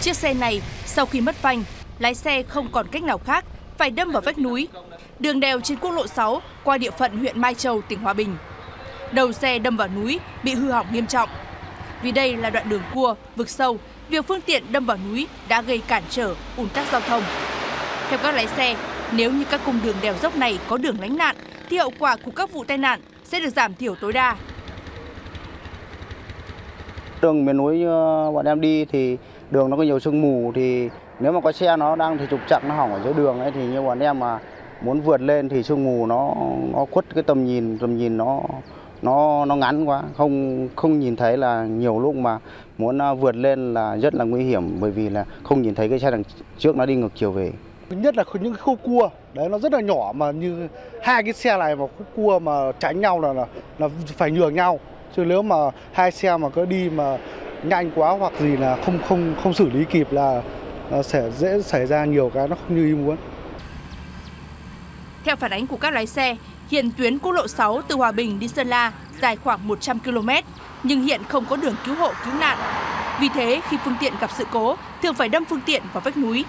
Chiếc xe này sau khi mất phanh, lái xe không còn cách nào khác phải đâm vào vách núi, đường đèo trên quốc lộ 6 qua địa phận huyện Mai Châu, tỉnh Hòa Bình. Đầu xe đâm vào núi bị hư hỏng nghiêm trọng. Vì đây là đoạn đường cua, vực sâu, việc phương tiện đâm vào núi đã gây cản trở, ùn tắc giao thông. Theo các lái xe, nếu như các cung đường đèo dốc này có đường lánh nạn thì hậu quả của các vụ tai nạn sẽ được giảm thiểu tối đa. Đường miền núi bọn em đi thì đường nó có nhiều sương mù, thì nếu mà có xe nó đang thì trục trặc, nó hỏng ở dưới đường ấy, thì như bọn em mà muốn vượt lên thì sương mù nó khuất cái tầm nhìn nó ngắn quá, không nhìn thấy, là nhiều lúc mà muốn vượt lên là rất là nguy hiểm, bởi vì là không nhìn thấy cái xe đằng trước nó đi ngược chiều về. Nhất là những cái khúc cua đấy nó rất là nhỏ, mà như hai cái xe này mà khúc cua mà tránh nhau là phải nhường nhau, chứ nếu mà hai xe mà cứ đi mà nhanh quá hoặc gì là không xử lý kịp là sẽ dễ xảy ra nhiều cái nó không như ý muốn. Theo phản ánh của các lái xe, hiện tuyến quốc lộ 6 từ Hòa Bình đi Sơn La dài khoảng 100 km, nhưng hiện không có đường cứu hộ cứu nạn. Vì thế, khi phương tiện gặp sự cố, thường phải đâm phương tiện vào vách núi.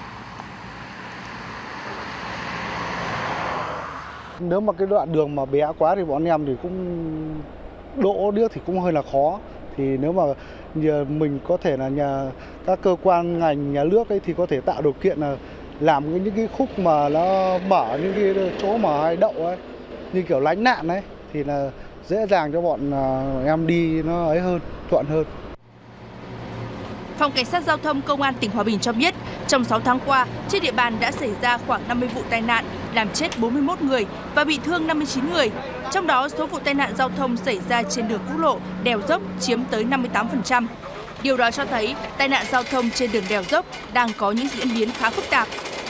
Nếu mà cái đoạn đường mà bé quá thì bọn em thì cũng đỗ điếc thì cũng hơi là khó. Thì nếu mà mình có thể là các cơ quan ngành nhà nước ấy thì có thể tạo điều kiện là làm những cái khúc mà nó mở những cái chỗ mà hay đậu ấy, như kiểu lánh nạn ấy, thì là dễ dàng cho bọn em đi nó ấy hơn, thuận hơn. Phòng Cảnh sát Giao thông Công an tỉnh Hòa Bình cho biết, trong 6 tháng qua, trên địa bàn đã xảy ra khoảng 50 vụ tai nạn, làm chết 41 người và bị thương 59 người. Trong đó, số vụ tai nạn giao thông xảy ra trên đường quốc lộ, đèo dốc chiếm tới 58%. Điều đó cho thấy tai nạn giao thông trên đường đèo dốc đang có những diễn biến khá phức tạp.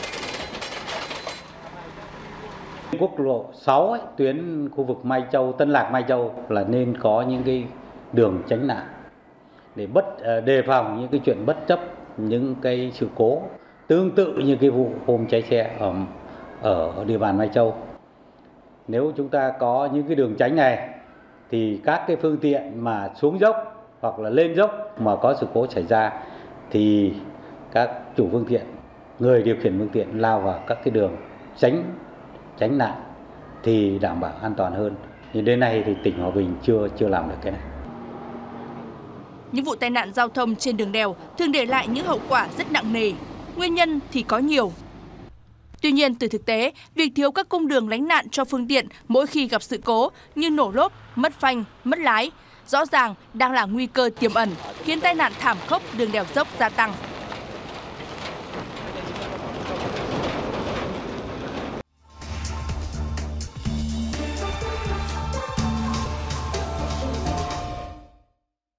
Quốc lộ 6 ấy, tuyến khu vực Mai Châu, Tân Lạc Mai Châu là nên có những cái đường tránh nạn để đề phòng những cái chuyện bất chấp, những cái sự cố tương tự như cái vụ hôm cháy xe ở địa bàn Mai Châu. Nếu chúng ta có những cái đường tránh này thì các cái phương tiện mà xuống dốc hoặc là lên dốc mà có sự cố xảy ra thì các chủ phương tiện, người điều khiển phương tiện lao vào các cái đường tránh nạn thì đảm bảo an toàn hơn. Nhưng đến nay thì tỉnh Hòa Bình chưa làm được cái này. Những vụ tai nạn giao thông trên đường đèo thường để lại những hậu quả rất nặng nề. Nguyên nhân thì có nhiều. Tuy nhiên, từ thực tế, việc thiếu các cung đường lánh nạn cho phương tiện mỗi khi gặp sự cố như nổ lốp, mất phanh, mất lái, rõ ràng đang là nguy cơ tiềm ẩn, khiến tai nạn thảm khốc đường đèo dốc gia tăng.